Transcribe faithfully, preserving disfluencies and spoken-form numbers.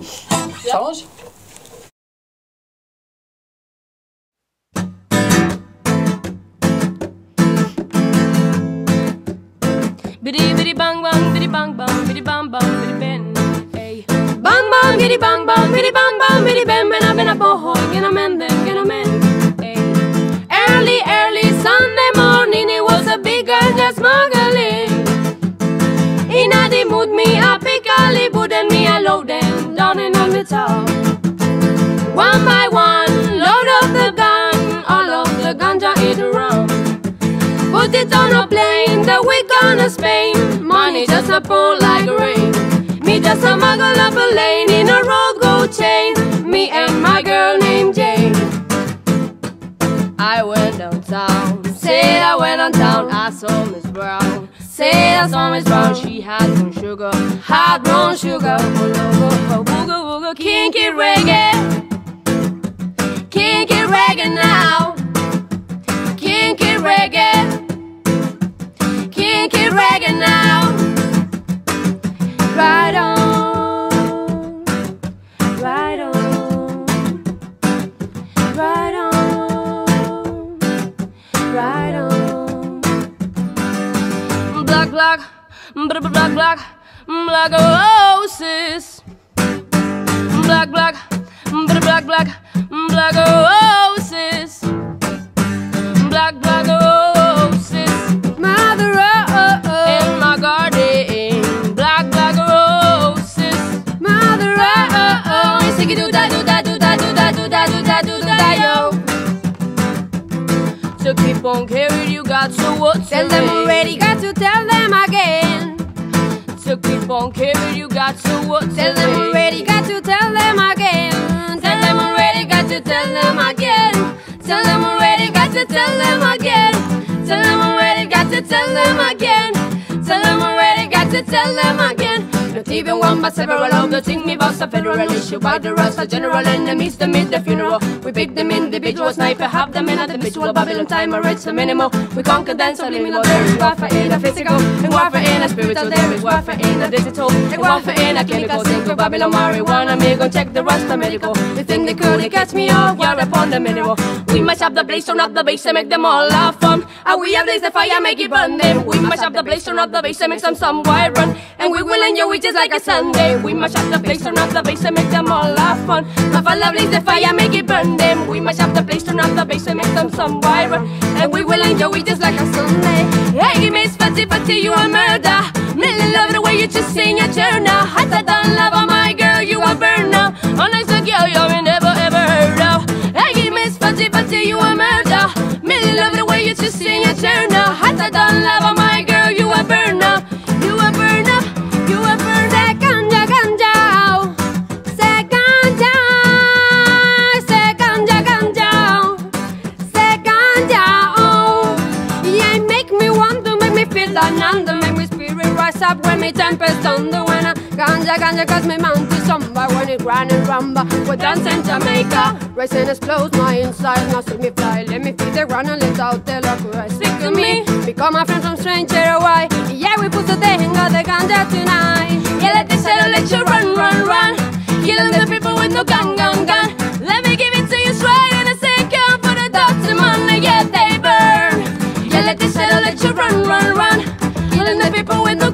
Challenge? Biddy biddy bang bang, biddy bang bang, biddy bang bang, biddy ben. Hey. Bang bang, biddy bang bang, biddy bang bang, biddy ben. Bena bena boho, gena men den, gena men. Hey. Early, early Sunday morning, it was a big ganja smuggling. Inna the mood me a pick a libud and me a load them down in on the top. One by one, load up the gun, all of the ganja it around. Put it on a plane, the week gonna Spain. Money just a pour like rain. Me just a muggle up a lane in a road gold chain. Me and my girl named Jane. I went downtown, said I went downtown. I saw Miss Brown, said I saw Miss Brown. She had some sugar, hot brown sugar. Booga booga, kinky reggae, kinky reggae now, kinky reggae, kinky reggae now. Right on, right on, right on, right on. Black, black, black, black, black, black roses. Black, black, black, black, black, black roses. Black, black roses. Mother rose in my garden. Black, black roses. Mother rose. Sing it do da do da do da do da do da do da do da yo. So keep on carrying, you got so what? Tell them already, got to tell them again. So keep on carrying, you got so what? Tell them already, got to tell them again. Tell them already, got to tell them again. Tell them already, got to tell them again. Tell them already, got to tell them again. Tell them already, got to tell them again. Not even one but several of the thing me was a federal issue. By the rest are general enemies to meet the funeral. We pick them individual sniper, have them in at the visual Babylon time, or reach the minimal. We conquer them, so liminal. There is warfare in a physical, and warfare in a spiritual. There is warfare in a digital, and warfare in a chemical. Think of Babylon marijuana, me go check the rest of medical. They think they could, they catch me off, you're upon the minimal. We mash up the place, turn up the bass and make them all laugh fun. And we have blaze the fire, make it burn them. We mash up the place, turn up the bass and make some some wild run. And we will enjoy it just like a Sunday. We mash up the place, turn up the bass and make them all laugh fun. My father blaze the fire, make it burn them. We mash up the place, turn up the bass and make them some wild run. And we will enjoy it just like a Sunday. Hey, Miss Fatty Fatty, you a murder. Really love the way you just sing a journal. Hotter than lava, my girl, you a burner. Honest girl, you never ever heard of. Hey, Miss Fatty Fatty, you a murder. Really love the way you just sing a journal. Hotter than lava, my girl, you a burner. You a burner, you a burner. Say ganja, ganja, say ganja, say ganja, ganja, say ganja. Oh, yeah, make me want to make me feel another, make me spirit rise up when me tempest thunder. When I ganja, ganja, cause me mount to somewhere when it run and rumba. We dance in Jamaica, racing explodes my inside. Now see me fly, let me feel the run and let out the luck. Stick to me, become my friend from stranger away. Yeah, we put the thing of the ganja tonight. Yeah, let this settle, let you run, run, run. Killing the people with no gun, gun, gun. Let me give it to you straight in a second. For the dogs and money, yeah, they burn. Yeah, let this settle, let you run, run, run. Killing the people with no